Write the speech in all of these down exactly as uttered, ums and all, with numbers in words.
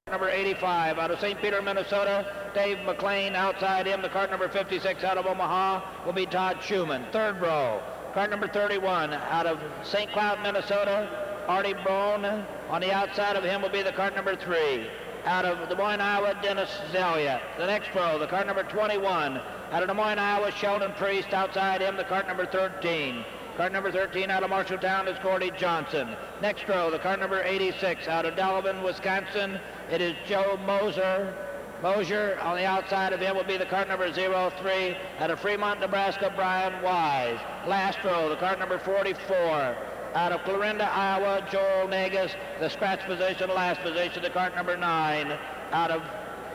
Number eighty-five out of Saint Peter, Minnesota, Dave McLean. Outside him, the cart number fifty-six out of Omaha will be Todd Schumann. Third row, cart number thirty-one out of Saint Cloud, Minnesota, Artie Bone. On the outside of him will be the cart number three out of Des Moines, Iowa, Dennis Zelia. The next row, the cart number twenty-one out of Des Moines, Iowa, Sheldon Priest. Outside him, the cart number thirteen. Cart number thirteen out of Marshalltown is Gordy Johnson. Next row, the cart number eighty-six out of Delavan, Wisconsin. It is Joe Moser. Mosier. On the outside of him will be the cart number zero three out of Fremont, Nebraska, Brian Wise. Last row, the cart number forty-four out of Clarinda, Iowa, Joel Negus. The scratch position, last position, the cart number nine out of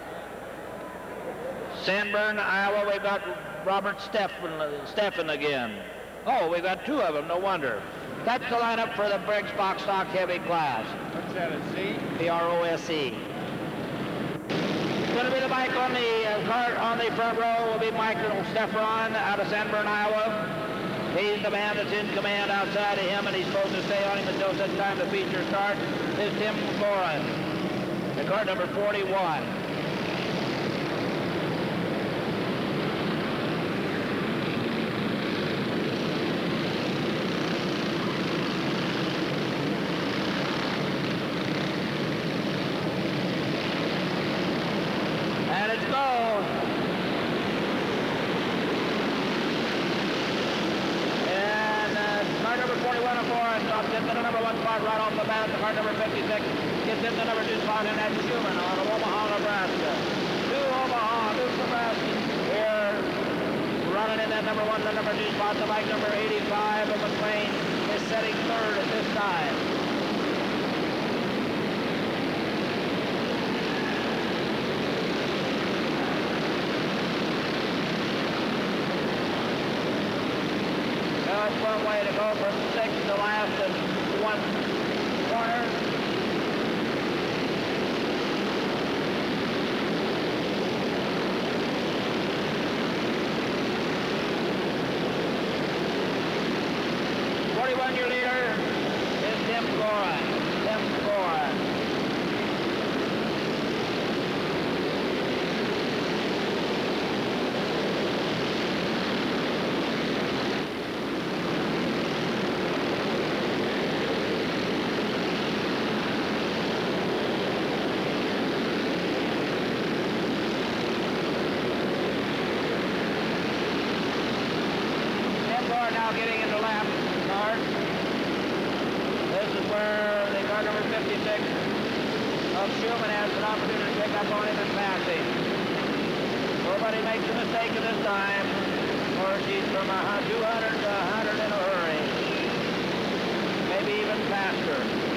Sanborn, Iowa. We've got Robert Steffen, Steffen again. Oh, we've got two of them, no wonder. That's the lineup for the Briggs Box Stock Heavy class. What's that, a C? P R O S E. Going to be the bike on the uh, cart on the front row will be Michael Stefron out of Sanborn, Iowa. He's the man that's in command outside of him, and he's supposed to stay on him until such time the feature starts. This is Tim Gorin, the cart number forty-one. Right off the bat, the cart number fifty-six gets in the number two spot, and that's Schumann out of Omaha, Nebraska. New Omaha, New Nebraska. Here, running in that number one, the number two spot, the bike number eighty-five of McLean is setting third at this time. That's one way to go from sixth to last and one corner. forty-one, your leader is Tim Gorin. Tim Gorin. Now getting into lap cart. This is where the cart number fifty-six of Schumann has an opportunity to pick up on him and pass him. Nobody makes a mistake at this time, or she's from two hundred to one hundred in a hurry. Maybe even faster.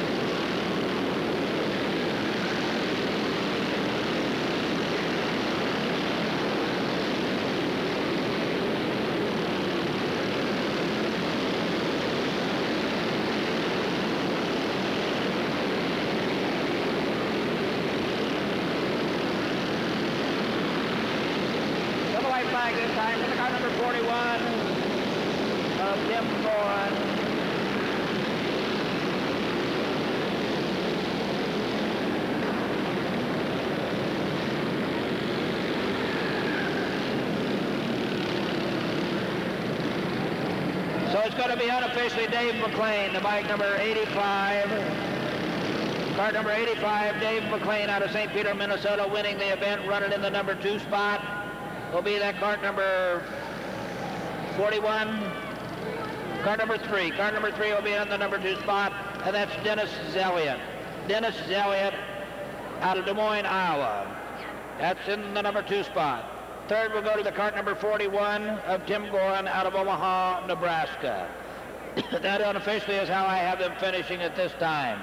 Back this time to the car number forty-one of Tim Gorin. So it's going to be unofficially Dave McLean, the bike number eighty-five. Cart number eighty-five, Dave McLean out of Saint Peter, Minnesota, winning the event, running in the number two spot. Will be that cart number forty-one. Cart number three. Cart number three will be in the number two spot, and that's Dennis Zelia. Dennis Zelia out of Des Moines, Iowa. That's in the number two spot. Third will go to the cart number forty-one of Tim Gorin out of Omaha, Nebraska. That unofficially is how I have them finishing at this time.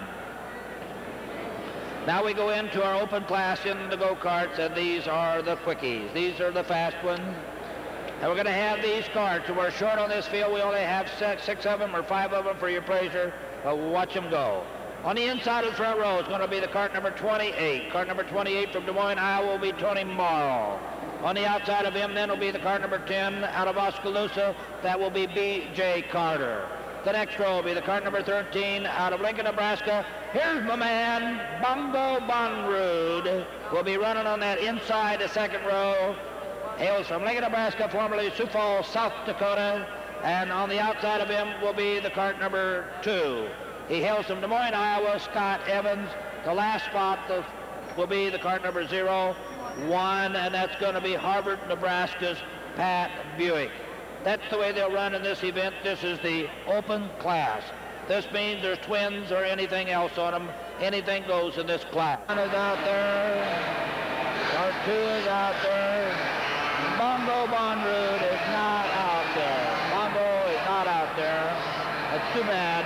Now we go into our open class in the go-karts, and these are the quickies. These are the fast ones. And we're going to have these carts. We're short on this field. We only have six, six of them or five of them for your pleasure, but we'll watch them go. On the inside of the front row is going to be the cart number twenty-eight. Cart number twenty-eight from Des Moines, Iowa will be Tony Morrow. On the outside of him then will be the cart number ten out of Oskaloosa. That will be B J Carter. The next row will be the cart number thirteen out of Lincoln, Nebraska. Here's my man, Bongo Bonrood, will be running on that inside the second row. Hails from Lincoln, Nebraska, formerly Sioux Falls, South Dakota. And on the outside of him will be the cart number two. He hails from Des Moines, Iowa, Scott Evans. The last spot the, will be the cart number zero one, and that's going to be Harvard, Nebraska's Pat Buick. That's the way they'll run in this event. This is the open class. This means there's twins or anything else on them. Anything goes in this class. One is out there. Cart two is out there. Bongo Bonrood is not out there. Bongo is not out there. That's too bad.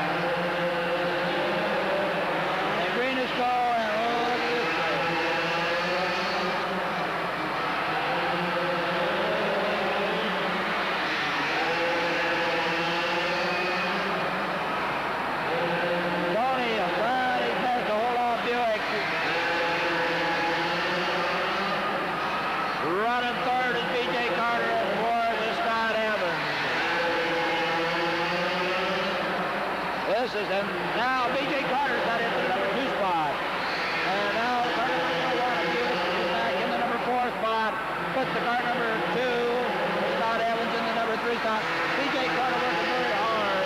And green is go and roll it this way. Tony, I'm glad he passed the whole off Buick. Running third is B J Carter, and fourth is Scott Evans. This is him. Now B J Carter's got into the number two spot. And now Carter number one is back in the number four spot. Puts the cart number two, Scott Evans, in the number three spot. B J Carter working very hard.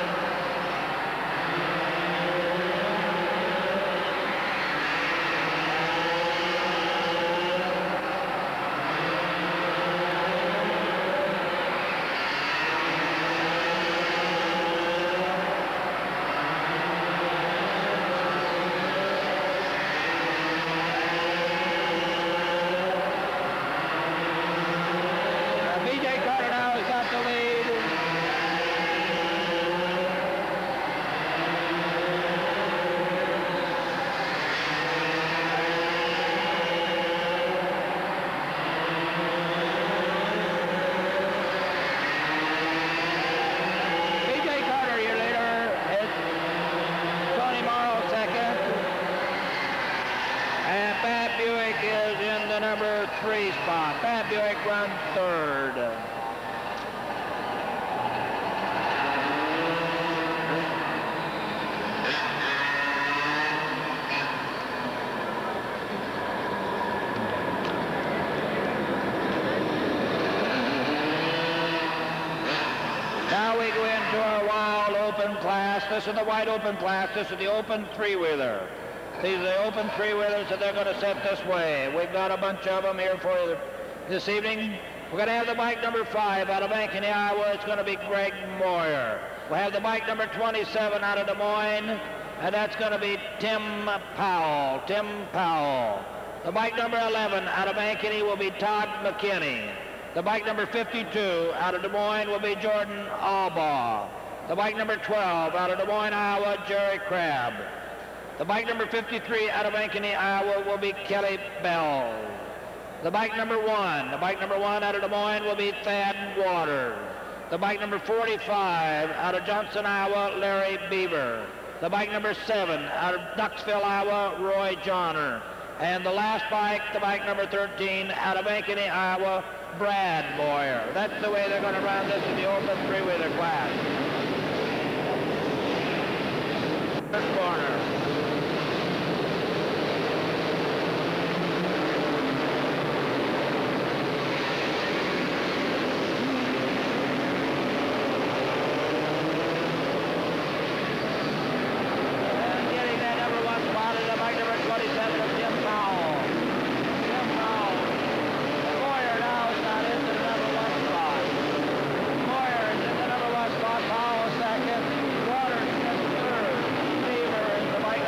Three spot. Pat Buick runs third. Now we go into our wild open class. This is the wide open class. This is the open three-wheeler. These are the open three-wheelers that they're going to set this way. We've got a bunch of them here for you this evening. We're going to have the bike number five out of Ankeny, Iowa. It's going to be Greg Moyer. We'll have the bike number twenty-seven out of Des Moines, and that's going to be Tim Powell. Tim Powell. The bike number eleven out of Ankeny will be Todd McKinney. The bike number fifty-two out of Des Moines will be Jordan Albaugh. The bike number twelve out of Des Moines, Iowa, Jerry Crabb. The bike number fifty-three out of Ankeny, Iowa will be Kelly Bell. The bike number one, the bike number one out of Des Moines will be Thad Waters. The bike number forty-five out of Johnson, Iowa, Larry Beaver. The bike number seven out of Duxville, Iowa, Roy Johnner. And the last bike, the bike number thirteen out of Ankeny, Iowa, Brad Boyer. That's the way they're going to run this in the open three-wheeler class. First corner. Powell second, Waters in third, Beaver is the bike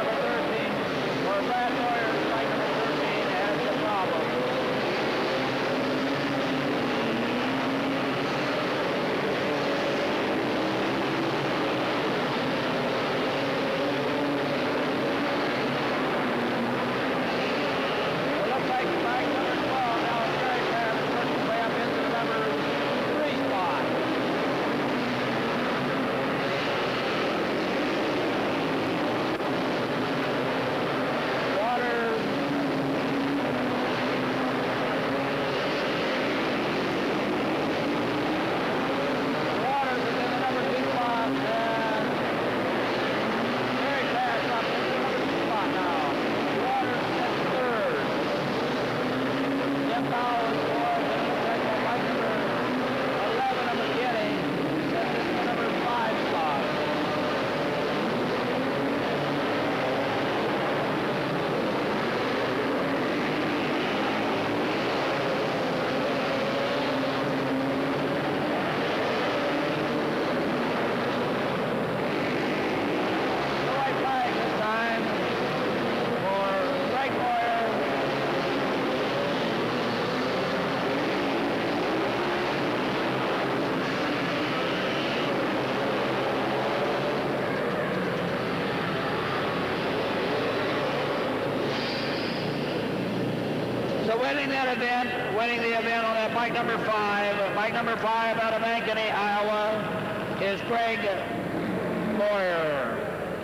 So winning that event, winning the event on that bike number five, bike number five out of Ankeny, Iowa, is Greg Moyer.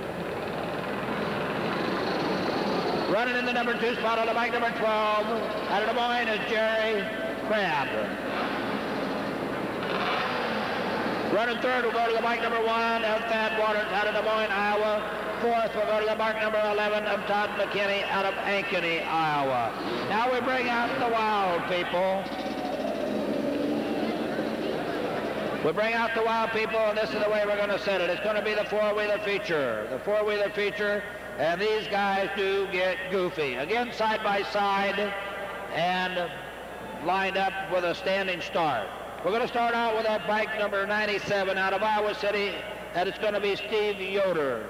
Running in the number two spot on the bike number twelve, out of Des Moines, is Jerry Crabb. Running third will go to the bike number one of Thad Waters out of Des Moines, Iowa. Fourth will go to the bike number eleven of Todd McKinney out of Ankeny, Iowa. Now we bring out the wild people. We bring out the wild people, and this is the way we're going to set it. It's going to be the four-wheeler feature. The four-wheeler feature, and these guys do get goofy. Again, side by side, and lined up with a standing start. We're going to start out with that bike number ninety-seven out of Iowa City, and it's going to be Steve Yoder.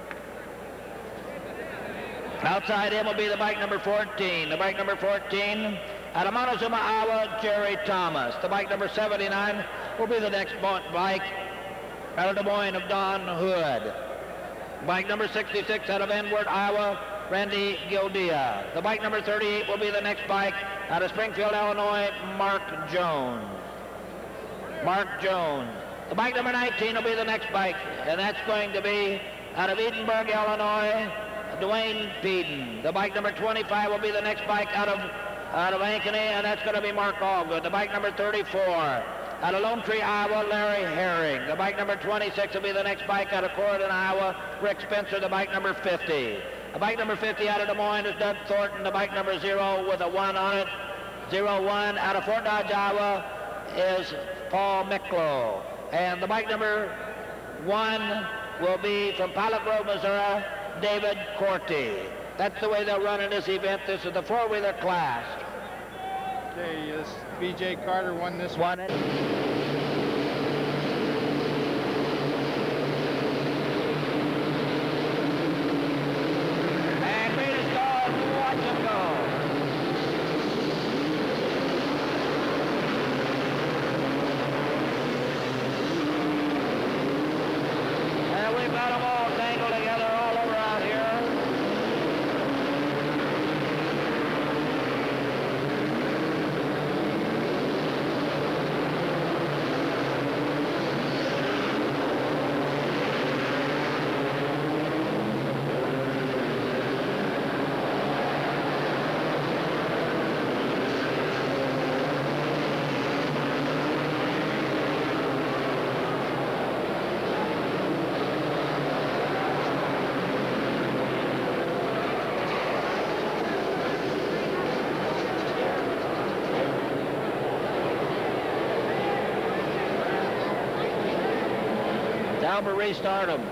Outside him will be the bike number fourteen. The bike number fourteen, out of Montezuma, Iowa, Jerry Thomas. The bike number seventy-nine will be the next bike out of Des Moines of Don Hood. Bike number sixty-six out of Enward, Iowa, Randy Gildea. The bike number thirty-eight will be the next bike out of Springfield, Illinois, Mark Jones. Mark Jones. The bike number nineteen will be the next bike, and that's going to be out of Edinburgh, Illinois, Dwayne Peden. The bike number twenty-five will be the next bike out of out of Ankeny, and that's going to be Mark Allgood. The bike number thirty-four out of Lone Tree, Iowa, Larry Herring. The bike number twenty-six will be the next bike out of Corydon, Iowa, Rick Spencer. The bike number fifty. The bike number fifty out of Des Moines is Doug Thornton. The bike number zero with a one on it, zero one out of Fort Dodge, Iowa, is Paul Micklow. And the bike number one will be from Pilot Grove, Missouri, David Corty. That's the way they'll run in this event. This is the four-wheeler class. Okay, yes, B J Carter won this one. one. And greatest dog, watch him go. And we've got them all tangled together all over out here. Now we'll restart them.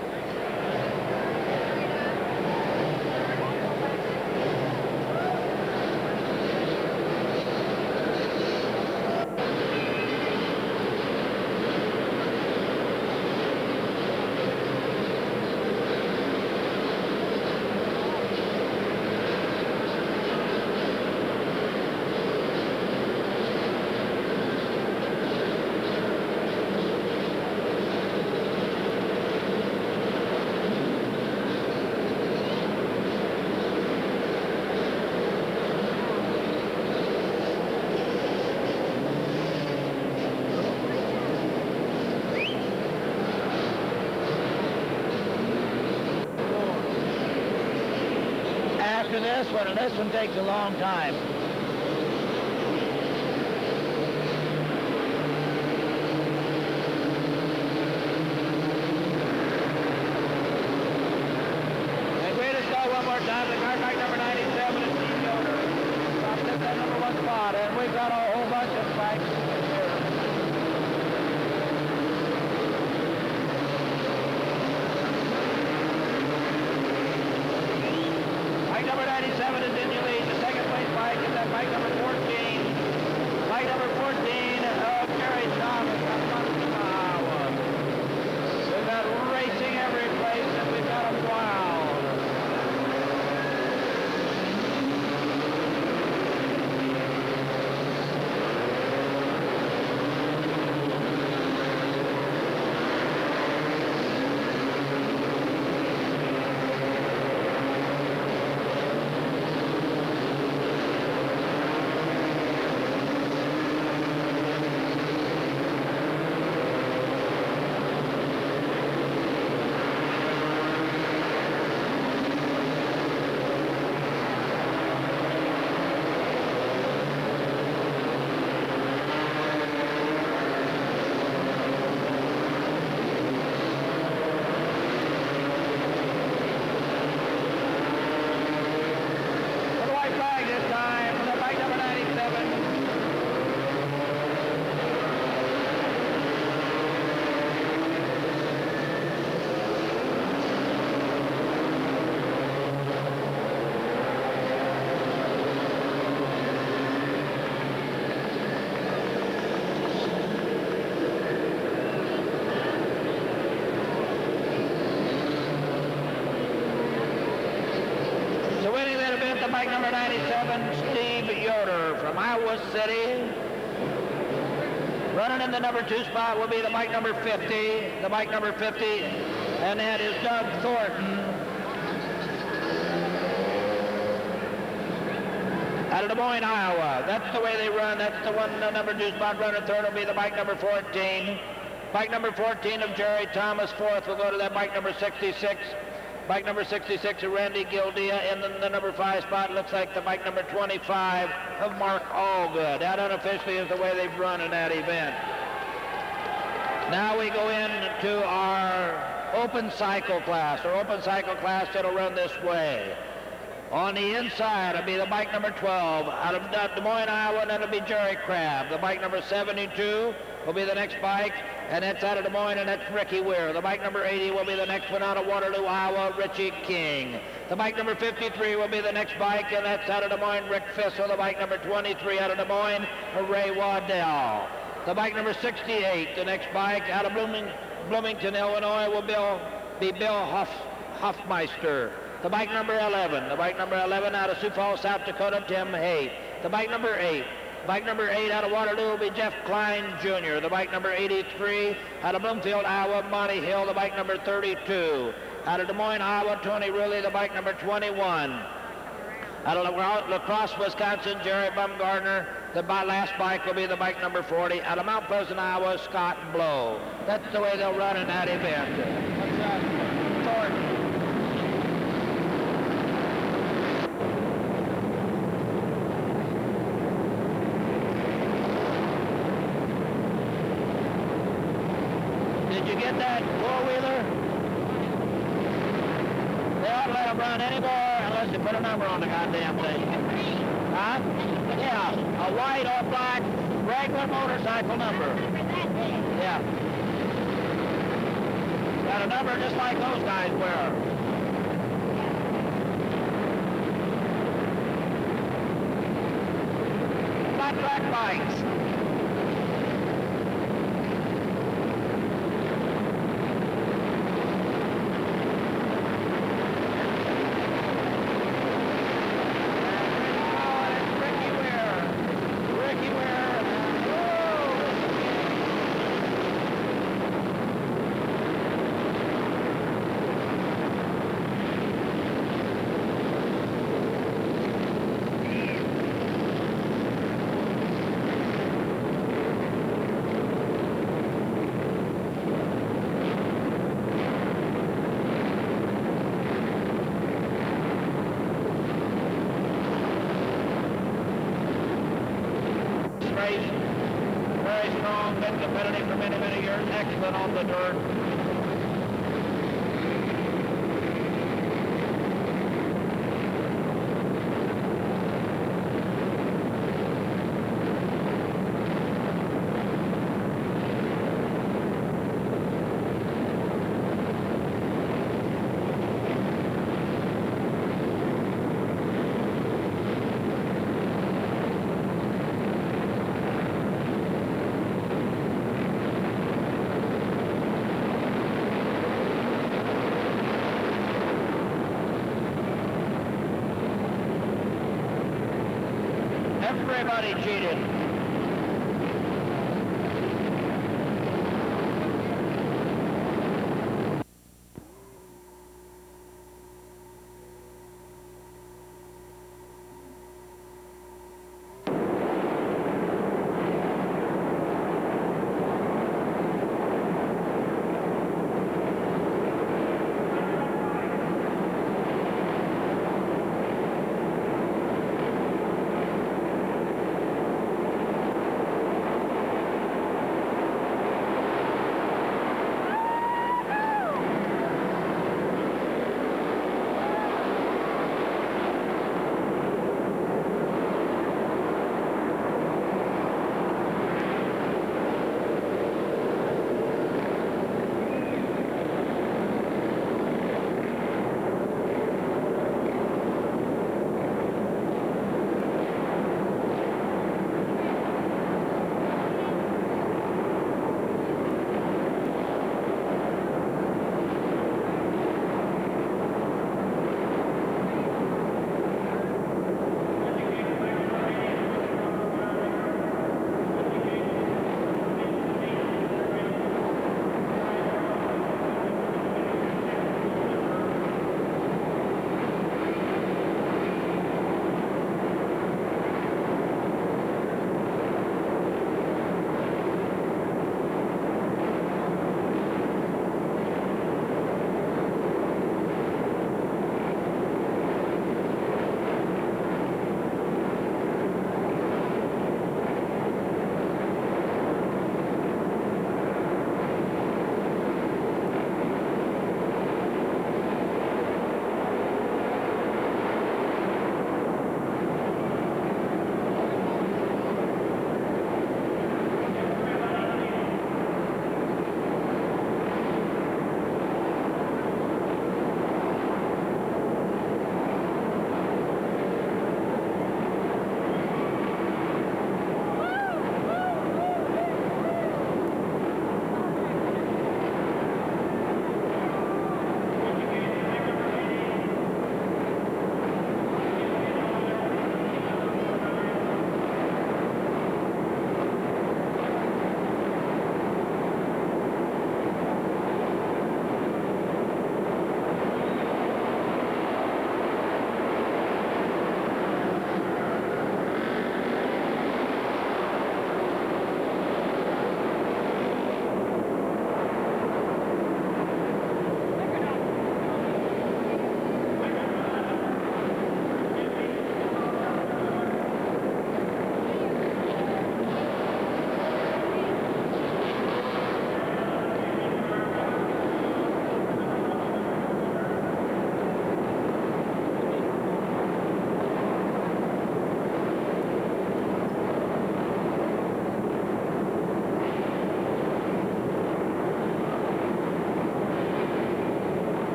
After this one, and this one takes a long time. And greatest go one more time, the car bike number ninety-seven is Steve Yoder. Stopped at that number one spot, and we've got a whole bunch of bikes here. Number ninety-seven is in your lead. The second place bike is that bike number fourteen. Bike number fourteen of Jerry Thomas out of Montezuma, Iowa. We've got racing every place, and we've got them wild. bike number ninety-seven, Steve Yoder from Iowa City. Running in the number two spot will be the bike number fifty, the bike number fifty, and that is Doug Thornton. Out of Des Moines, Iowa. That's the way they run. That's the one, the number two spot runner. Third will be the bike number fourteen. Bike number fourteen of Jerry Thomas. Fourth will go to that bike number sixty-six. Bike number sixty-six of Randy Gildea. And then the number five spot looks like the bike number twenty-five of Mark Allgood. That unofficially is the way they've run in that event. Now we go into our open cycle class. Our open cycle class that'll run this way. On the inside, it'll be the bike number twelve out of Des Moines, Iowa, and that'll be Jerry Crabb. The bike number seventy-two will be the next bike, and that's out of Des Moines, and that's Ricky Weir. The bike number eighty will be the next one out of Waterloo, Iowa, Richie King. The bike number fifty-three will be the next bike, and that's out of Des Moines, Rick Fissel. The bike number twenty-three out of Des Moines, Ray Waddell. The bike number sixty-eight, the next bike out of Blooming, Bloomington, Illinois, will Bill, be Bill Huff, Huffmeister. The bike number eleven, the bike number eleven out of Sioux Falls, South Dakota, Tim Hay. The bike number eight, bike number eight out of Waterloo will be Jeff Klein Junior The bike number eighty-three out of Bloomfield, Iowa, Monty Hill. The bike number thirty-two out of Des Moines, Iowa, Tony Rulli. The bike number twenty-one out of La, La Crosse, Wisconsin, Jerry Bumgardner. The last bike will be the bike number forty out of Mount Pleasant, Iowa, Scott Blow. That's the way they'll run in that event. What's that? Thornton. Did you get that four-wheeler? They ought to let them run anymore unless they put a number on the goddamn thing. Huh? Yeah, a white or black regular motorcycle number. Yeah. Got a number just like those guys wear. Flat track bikes. Very strong, been competitive for many, many years, excellent on the dirt. Everybody cheated.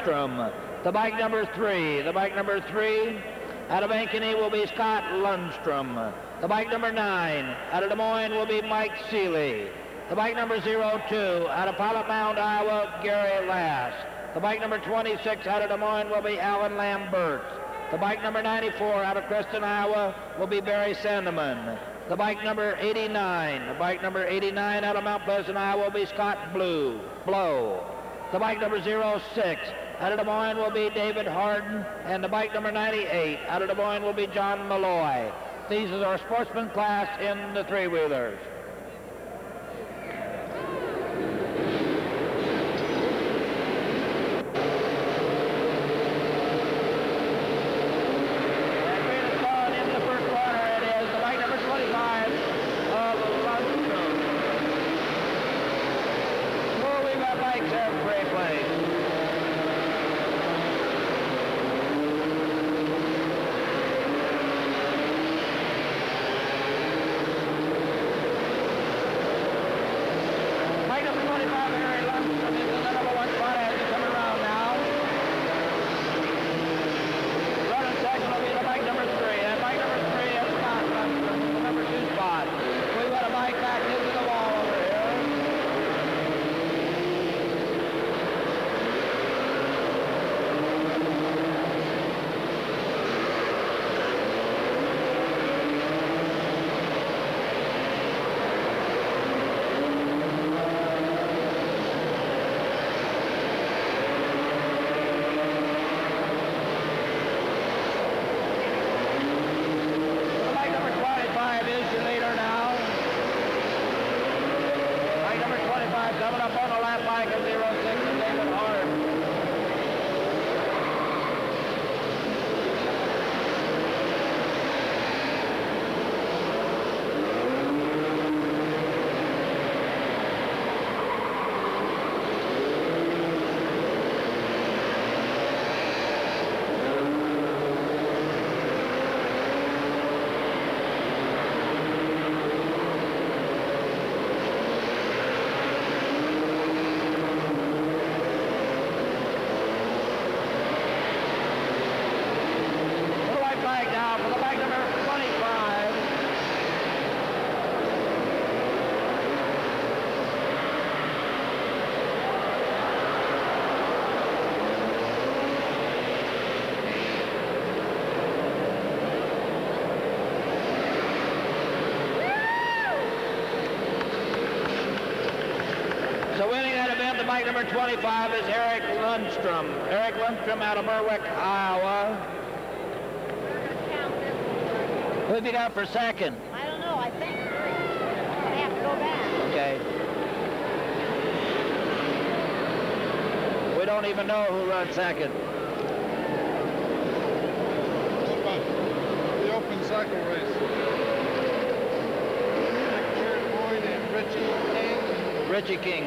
Lundstrom. The bike number three. The bike number three out of Ankeny will be Scott Lundstrom. The bike number nine out of Des Moines will be Mike Seeley. The bike number zero two out of Pilot Mound, Iowa, Gary Lass. The bike number twenty-six out of Des Moines will be Alan Lambert. The bike number ninety-four out of Creston, Iowa will be Barry Sandeman. The bike number eighty-nine, the bike number eighty-nine out of Mount Pleasant, Iowa will be Scott Blue, Blow. The bike number zero six out of Des Moines will be David Harden, and the bike number ninety-eight out of Des Moines will be John Malloy. These are our sportsman class in the three-wheelers. So winning that event, the bike number twenty-five is Eric Lundstrom. Eric Lundstrom out of Berwick, Iowa. Who have you got for second? I don't know, I think three. I have to go back. Okay. We don't even know who runs second. The open cycle race. Richard Boyd and Richie King. Richie King.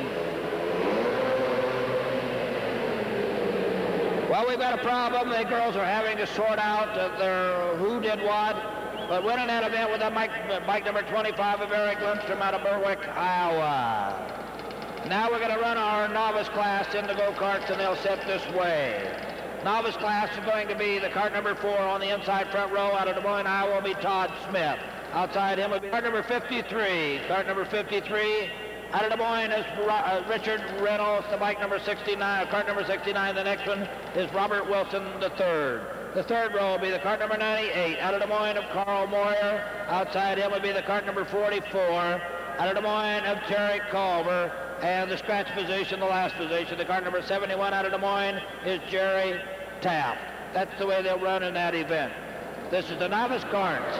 Well, we've got a problem. The girls are having to sort out uh, their who did what. But winning that event with that bike, bike number twenty-five of Eric Lundstrom out of Berwick, Iowa. Now we're going to run our novice class in the go-karts, and they'll set this way. Novice class is going to be the cart number four on the inside front row out of Des Moines, Iowa will be Todd Smith. Outside him will be cart number fifty-three. Cart number fifty-three out of Des Moines is uh, Richard Reynolds. The bike number sixty-nine, uh, cart number sixty-nine. The next one is Robert Wilson the third. The third row will be the cart number ninety-eight out of Des Moines of Carl Moyer. Outside him will be the cart number forty-four out of Des Moines of Terry Culver. And the scratch position, the last position, the cart number seventy-one out of Des Moines is Jerry Taft. That's the way they'll run in that event. This is the novice carts.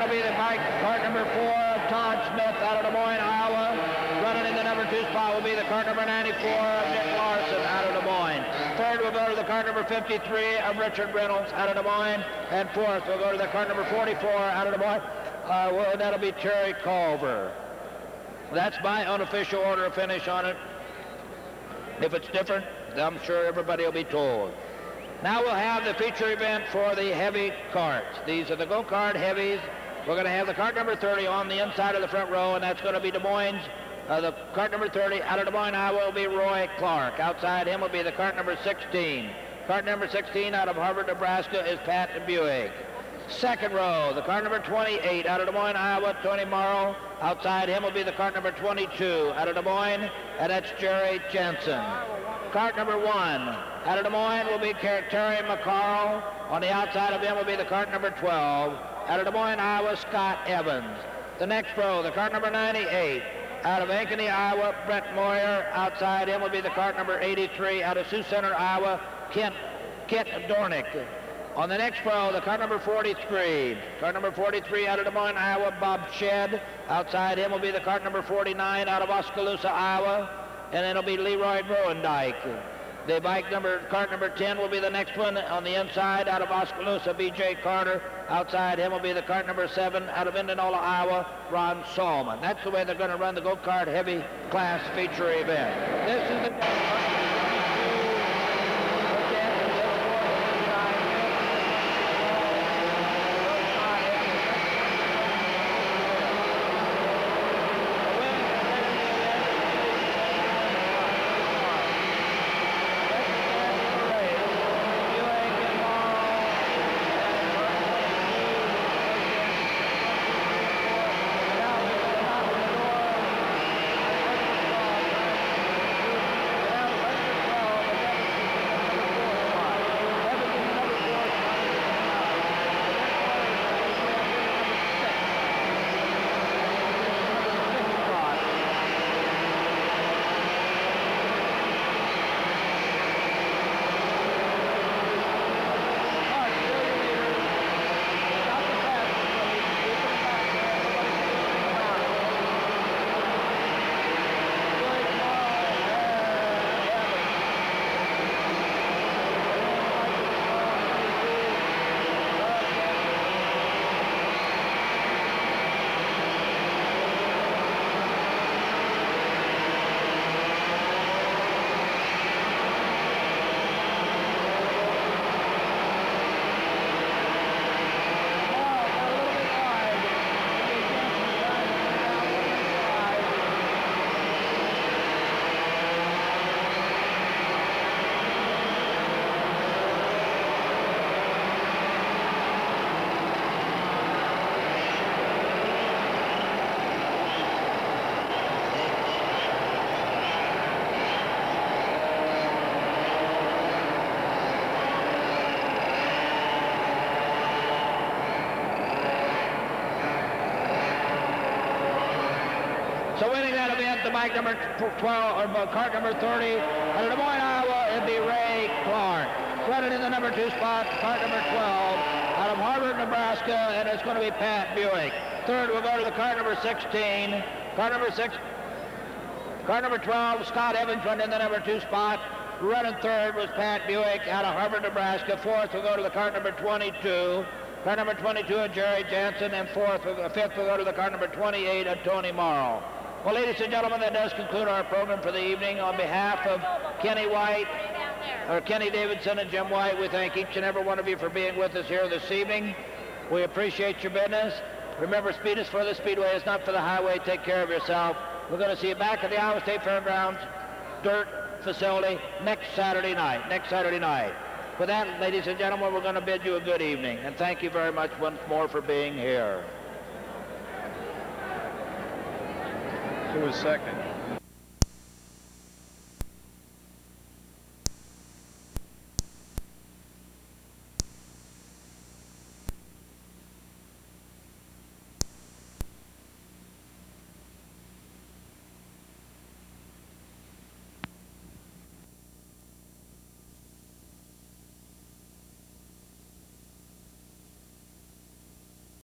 will be the bike, cart number four, Todd Smith out of Des Moines, Iowa. Running in the number two spot will be the cart number ninety-four of Nick Larson out of Des Moines. Third will go to the cart number fifty-three of Richard Reynolds out of Des Moines. And fourth will go to the cart number forty-four out of Des Moines. Uh, well, that'll be Terry Culver. That's my unofficial order of finish on it. If it's different, I'm sure everybody will be told. Now we'll have the feature event for the heavy carts. These are the go-kart heavies. We're going to have the cart number thirty on the inside of the front row, and that's going to be Des Moines. Uh, the cart number thirty out of Des Moines, Iowa will be Roy Clark. Outside him will be the cart number sixteen. Cart number sixteen out of Harvard, Nebraska is Pat Buick. Second row, the cart number twenty-eight out of Des Moines, Iowa, Tony Morrow. Outside him will be the cart number twenty-two out of Des Moines, and that's Jerry Jensen. Cart number one out of Des Moines will be Terry McCarl. On the outside of him will be the cart number twelve out of Des Moines, Iowa, Scott Evans. The next row, the cart number ninety-eight out of Ankeny, Iowa, Brett Moyer. Outside him will be the cart number eighty-three out of Sioux Center, Iowa, Kent, Kent Dornick. On the next row, the cart number forty-three. Cart number forty-three out of Des Moines, Iowa, Bob Shedd. Outside him will be the cart number forty-nine out of Oskaloosa, Iowa. And then it'll be Leroy Roendijk. The bike number, cart number ten will be the next one on the inside out of Oskaloosa, B J Carter. Outside him will be the cart number seven out of Indianola, Iowa, Ron Solomon. That's the way they're going to run the go-kart heavy class feature event. This is the... So winning that event, the bike number twelve, or cart number thirty, out of Des Moines, Iowa, it'd be Ray Clark. Running in the number two spot, cart number twelve, out of Harvard, Nebraska, and it's going to be Pat Buick. Third, we'll go to the cart number sixteen. Cart number six, cart number twelve, Scott Evans running in the number two spot. Running third was Pat Buick out of Harvard, Nebraska. Fourth, we'll go to the cart number twenty-two. Cart number twenty-two of Jerry Jansen, and fourth, fifth, we'll go to the cart number twenty-eight of Tony Morrow. Well, ladies and gentlemen, that does conclude our program for the evening. On behalf of Kenny White, or Kenny Davidson and Jim White, we thank each and every one of you for being with us here this evening. We appreciate your business. Remember, speed is for the speedway, it's not for the highway. Take care of yourself. We're going to see you back at the Iowa State Fairgrounds dirt facility next Saturday night. Next Saturday night. With that, ladies and gentlemen, we're going to bid you a good evening. And thank you very much once more for being here. Who was second?